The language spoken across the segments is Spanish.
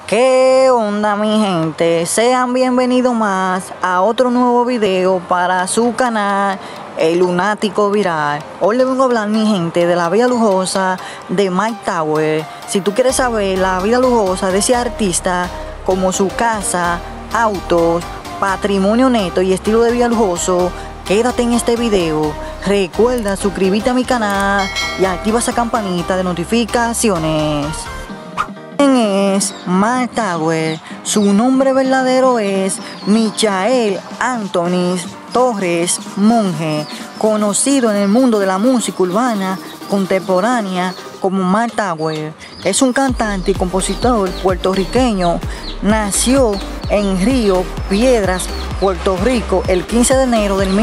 ¿Qué onda, mi gente? Sean bienvenidos más a otro nuevo video para su canal El Lunático Viral. Hoy les vengo a hablar, mi gente, de la vida lujosa de Mike Tower. Si tú quieres saber la vida lujosa de ese artista, como su casa, autos, patrimonio neto y estilo de vida lujoso, quédate en este video. Recuerda suscribirte a mi canal y activa esa campanita de notificaciones. ¿Quién es Mike Tower? Su nombre verdadero es Michael Anthony Torres Monge, conocido en el mundo de la música urbana contemporánea como Mike Tower. Es un cantante y compositor puertorriqueño. Nació en Río Piedras, Puerto Rico, el 15 de enero de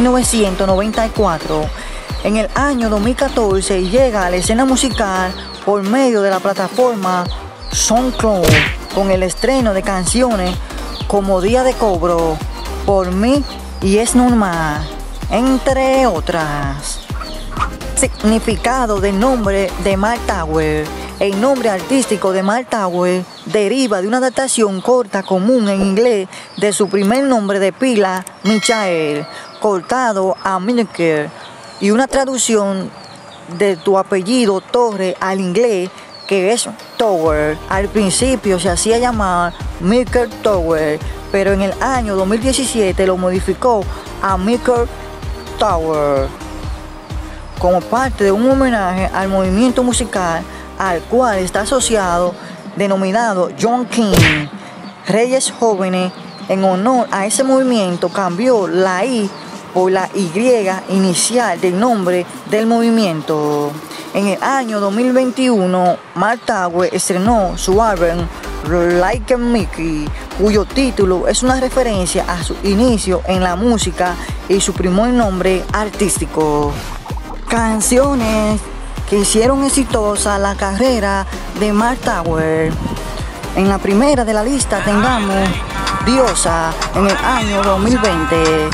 1994. En el año 2014 llega a la escena musical por medio de la plataforma SoundCloud con el estreno de canciones como Día de Cobro, Por Mí y Es Normal, entre otras. Significado del nombre de Mike Tower. El nombre artístico de Mike Tower deriva de una adaptación corta común en inglés de su primer nombre de pila, Michael, cortado a Milker, y una traducción de tu apellido Torre al inglés, que es Tower. Al principio se hacía llamar Milker Tower, pero en el año 2017 lo modificó a Milker Tower como parte de un homenaje al movimiento musical al cual está asociado, denominado John King. Reyes Jóvenes, en honor a ese movimiento, cambió la I por la Y inicial del nombre del movimiento. En el año 2021, Mike Tower estrenó su álbum Like a Mickey, cuyo título es una referencia a su inicio en la música y su primer nombre artístico. Canciones que hicieron exitosa la carrera de Mike Tower. En la primera de la lista tengamos Diosa en el año 2020.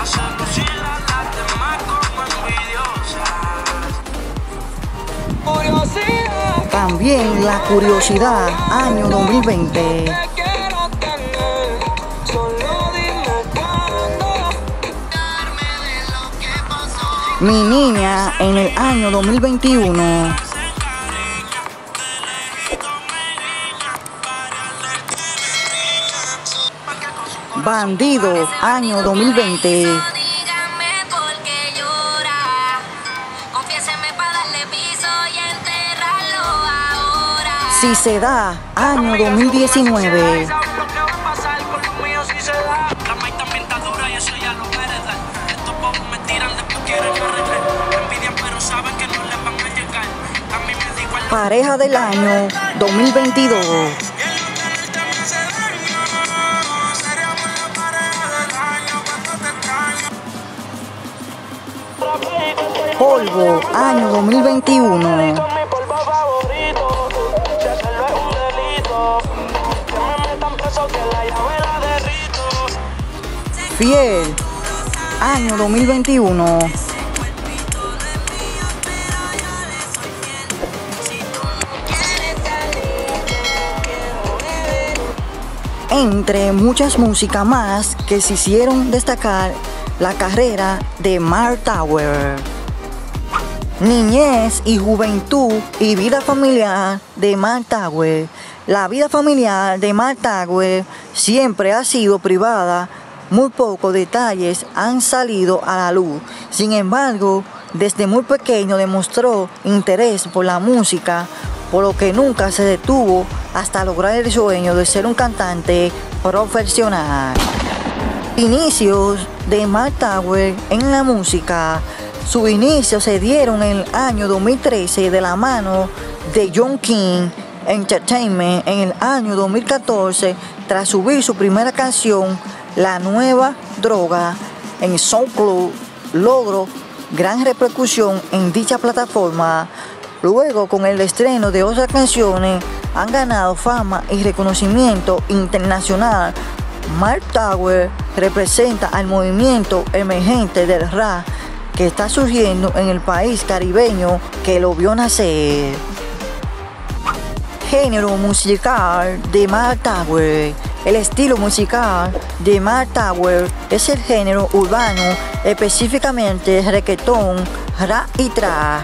También La Curiosidad, año 2020. Mi Niña en el año 2021. Bandido, año 2020. Si se da, año 2019. Pareja del año 2022. Polvo, año 2021. Fiel, año 2021. Entre muchas músicas más que se hicieron destacar la carrera de Mike Tower. Niñez y juventud y vida familiar de Mike Tower. La vida familiar de Mike Tower siempre ha sido privada. Muy pocos detalles han salido a la luz. Sin embargo, desde muy pequeño demostró interés por la música, por lo que nunca se detuvo hasta lograr el sueño de ser un cantante profesional. Inicios de Mike Tower en la música. Sus inicios se dieron en el año 2013 de la mano de John King Entertainment. En el año 2014, tras subir su primera canción, La Nueva Droga, en SoundCloud, logró gran repercusión en dicha plataforma. Luego, con el estreno de otras canciones, han ganado fama y reconocimiento internacional. Mike Tower representa al movimiento emergente del rap que está surgiendo en el país caribeño que lo vio nacer. género musical de Mark Tower. El estilo musical de Mark Tower es el género urbano, específicamente reggaetón, rap y trap.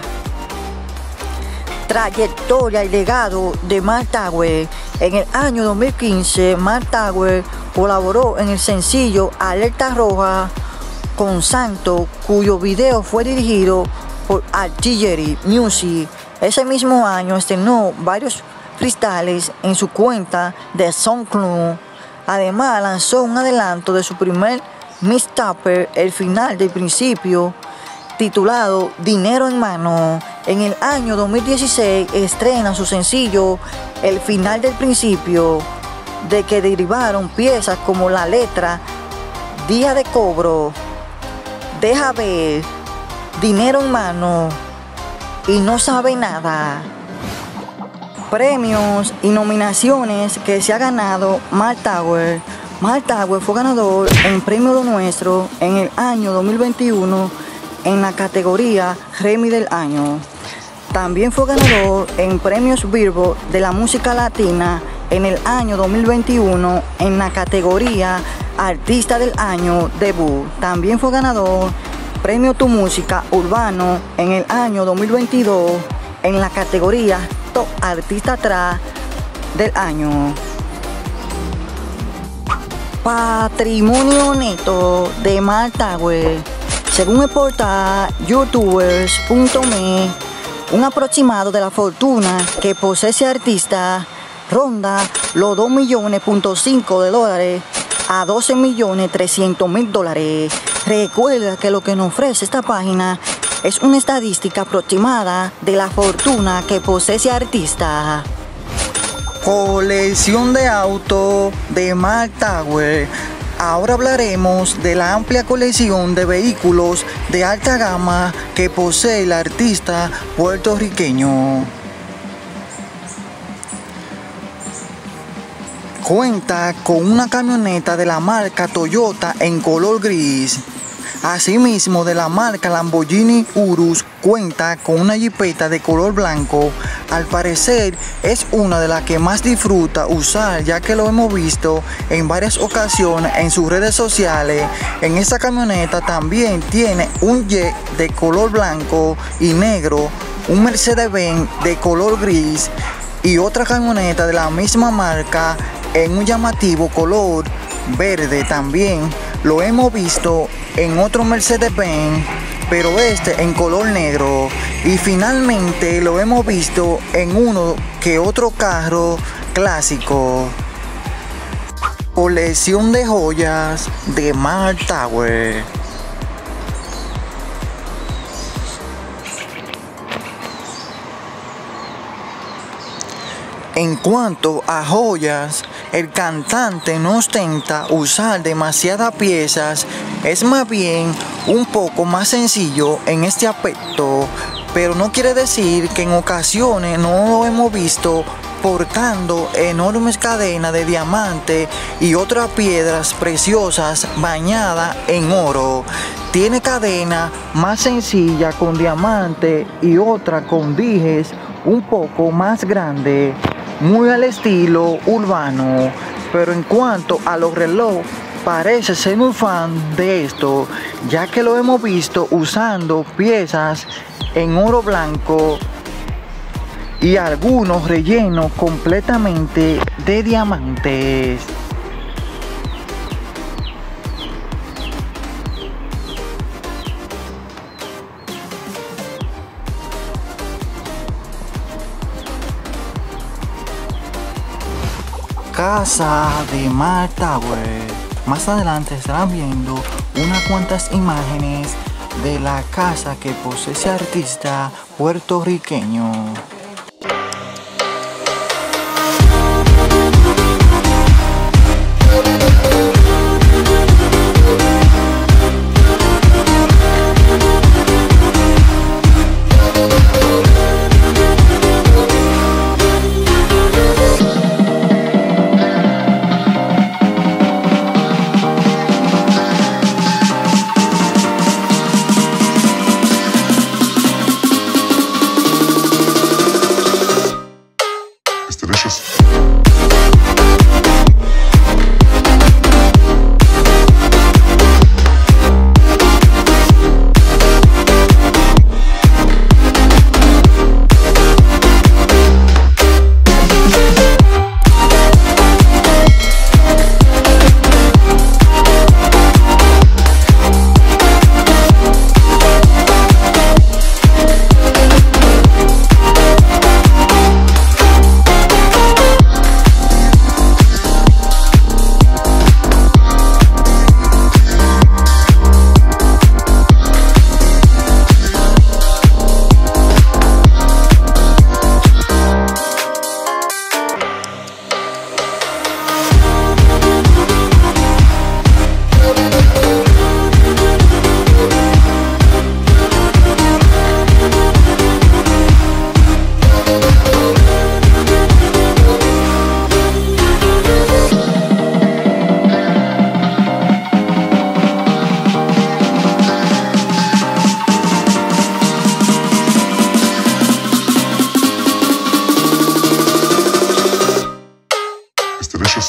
Trayectoria y legado de Mark Tower. En el año 2015, Mark Tower colaboró en el sencillo Alerta Roja con Santo, cuyo video fue dirigido por Artillery Music. Ese mismo año estrenó varios freestyles en su cuenta de SoundCloud. Además, lanzó un adelanto de su primer mixtape, El Final del Principio, titulado Dinero en Mano. En el año 2016 estrena su sencillo El Final del Principio, de que derivaron piezas como La Letra, Día de Cobro, Deja Ver, Dinero en Mano y No Sabe Nada. Premios y nominaciones que se ha ganado Mark Tower. Mark Tower fue ganador en Premio Lo Nuestro en el año 2021 en la categoría Grammy del Año. También fue ganador en Premios Billboard de la Música Latina en el año 2021 en la categoría Artista del Año Debut. También fue ganador Premio Tu Música Urbano en el año 2022 en la categoría Top Artista Trap del Año. Patrimonio neto de Mark Tower. Según el portal youtubers.me, un aproximado de la fortuna que posee ese artista ronda los $2.5 a $12.300.000. Recuerda que lo que nos ofrece esta página es una estadística aproximada de la fortuna que posee ese artista. Colección de autos de Mark Tower. Ahora hablaremos de la amplia colección de vehículos de alta gama que posee el artista puertorriqueño. Cuenta con una camioneta de la marca Toyota en color gris. Asimismo, de la marca Lamborghini Urus cuenta con una jipeta de color blanco. Al parecer es una de las que más disfruta usar, ya que lo hemos visto en varias ocasiones en sus redes sociales. En esta camioneta también tiene un jet de color blanco y negro, un Mercedes-Benz de color gris y otra camioneta de la misma marca en un llamativo color verde. También lo hemos visto en otro Mercedes-Benz, pero este en color negro. Y finalmente lo hemos visto en uno que otro carro clásico. Colección de joyas de Mark Tower. En cuanto a joyas, el cantante no ostenta usar demasiadas piezas, es más bien un poco más sencillo en este aspecto, pero no quiere decir que en ocasiones no lo hemos visto portando enormes cadenas de diamante y otras piedras preciosas bañadas en oro. Tiene cadena más sencilla con diamante y otra con dijes un poco más grande, muy al estilo urbano. Pero en cuanto a los relojes, parece ser un fan de esto, ya que lo hemos visto usando piezas en oro blanco y algunos rellenos completamente de diamantes. Casa de Mark Tower. Más adelante estarán viendo unas cuantas imágenes de la casa que posee ese artista puertorriqueño. It's delicious.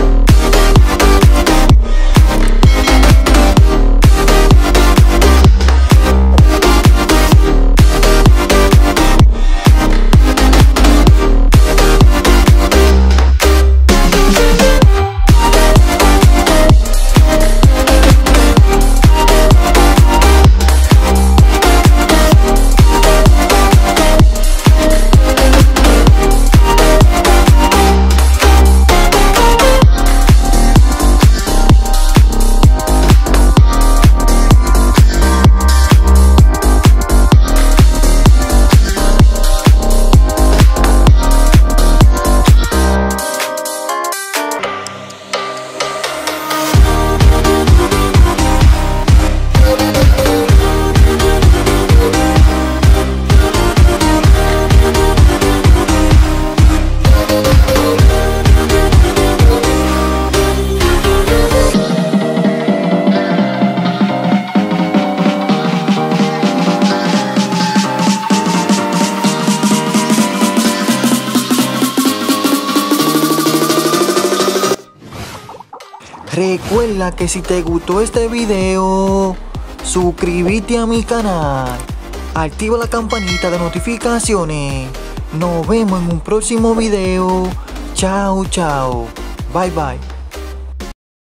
Recuerda que si te gustó este video, suscríbete a mi canal, activa la campanita de notificaciones. Nos vemos en un próximo video. Chao, chao. Bye, bye.